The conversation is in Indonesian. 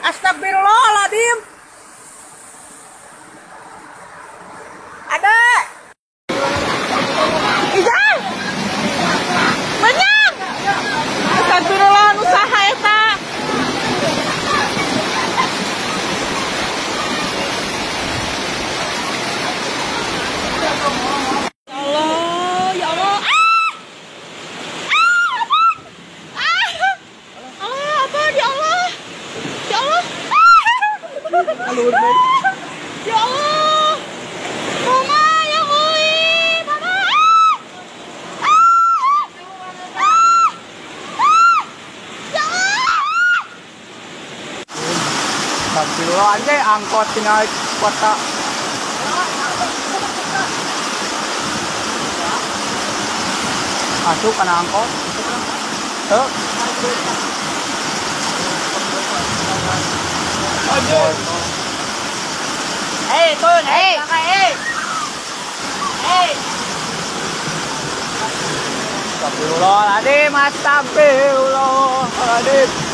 Astagfirullahaladzim. Ada. Ijang. Banyak. Astagfirullah usaha eta. Ya Allah. Apa ya Allah? Ya Allah. Ya Allah. Mama ya oi. Mama. Ya Allah. Astagfirullah anjay, angkot tinggal kota. Masuk kana angkot. Tuh. Hei, turun, hei. Hei. Astagfirullahaladzim, astagfirullahaladzim.